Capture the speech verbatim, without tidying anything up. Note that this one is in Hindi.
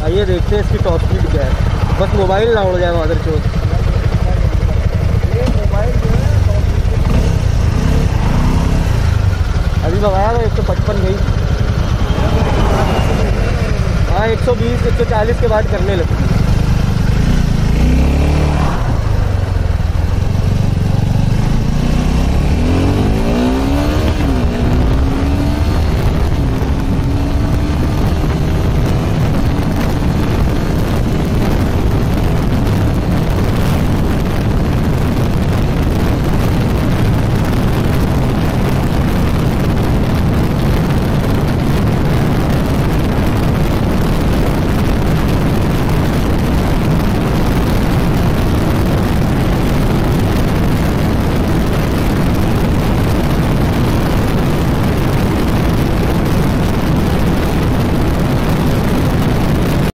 आइए देखते हैं इसकी टॉप स्पीड क्या है, बस मोबाइल ना उड़ जाए मादर चोट। अभी भगाया तो एक सौ पचपन गई। हाँ एक सौ बीस एक सौ चालीस के बाद करने लगी।